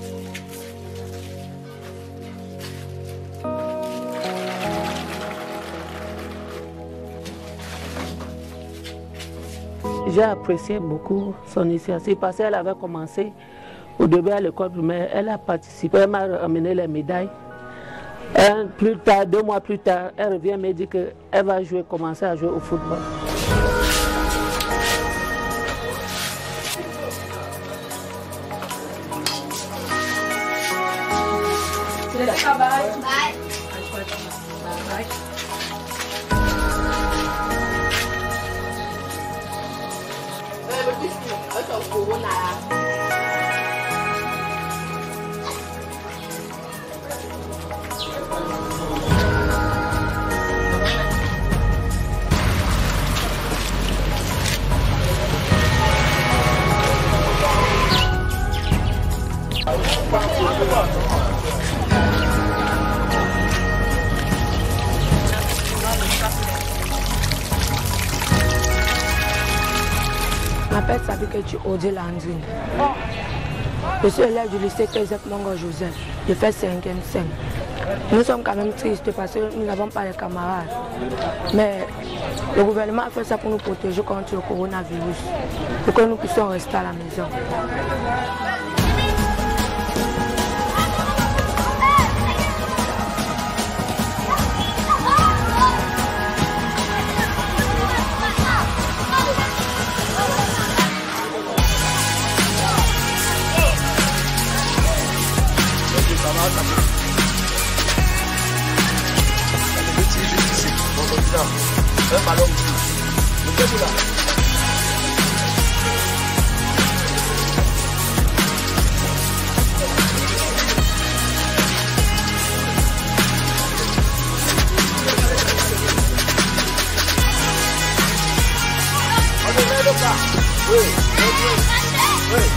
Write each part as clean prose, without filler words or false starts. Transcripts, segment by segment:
J'ai apprécié beaucoup son initiative parce qu'elle avait commencé au début à l'école primaire, elle a participé, elle m'a amené les médailles. Plus tard, 2 mois plus tard, elle revient me dire qu'elle va commencer à jouer au football. Je m'appelle Sabiketu Odi Landine. Je suis élève du lycée Joseph Longo Joseph. Je fais 5e CEM. Nous sommes quand même tristes parce que nous n'avons pas les camarades. Mais le gouvernement a fait ça pour nous protéger contre le coronavirus, pour que nous puissions rester à la maison. Un ballon ici. Mettez-vous là. Oui, oui, oui.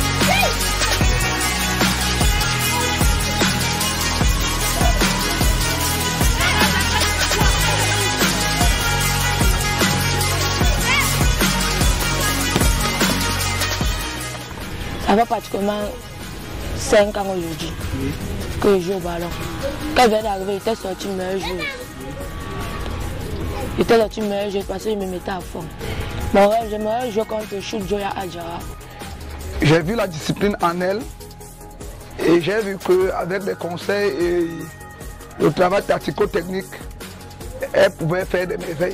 Ça fait pratiquement 5 ans aujourd'hui que je joue au ballon. Quand je viens d'arriver, j'étais sorti meilleur joueur. J'étais sorti meilleur joueur parce que je me mettais à fond. Mon rêve, j'aimerais jouer contre Chou Joya Adjara. J'ai vu la discipline en elle et j'ai vu qu'avec les conseils et le travail tactico-technique, elle pouvait faire des merveilles.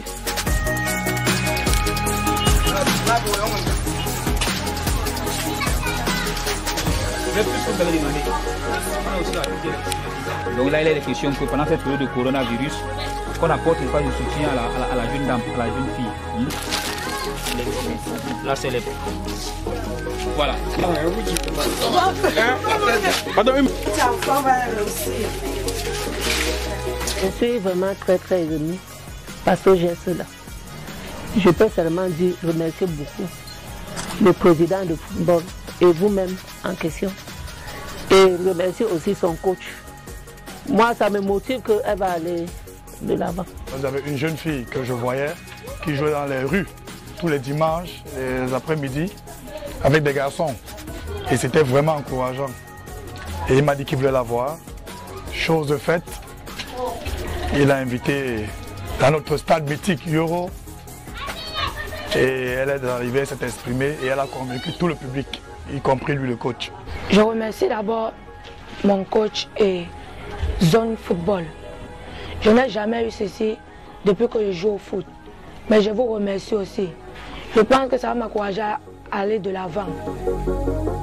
Donc là, il est question que pendant cette période de coronavirus, qu'on apporte une phase de soutien à la jeune dame, à la jeune fille. Là, c'est les... Voilà. Je suis vraiment très émue parce que j'ai cela. Je peux seulement dire remercier beaucoup le président de football et vous-même en question. Et remercier aussi son coach. Moi, ça me motive qu'elle va aller de l'avant. Vous avez une jeune fille que je voyais qui jouait dans les rues tous les dimanches, les après-midi, avec des garçons. Et c'était vraiment encourageant. Et il m'a dit qu'il voulait la voir. Chose de faite, il l'a invité dans notre stade mythique Euro. Et elle est arrivée, elle s'est exprimée et elle a convaincu tout le public, y compris lui, le coach. Je remercie d'abord mon coach et Zone Football. Je n'ai jamais eu ceci depuis que je joue au foot. Mais je vous remercie aussi. Je pense que ça va m'encourager à aller de l'avant.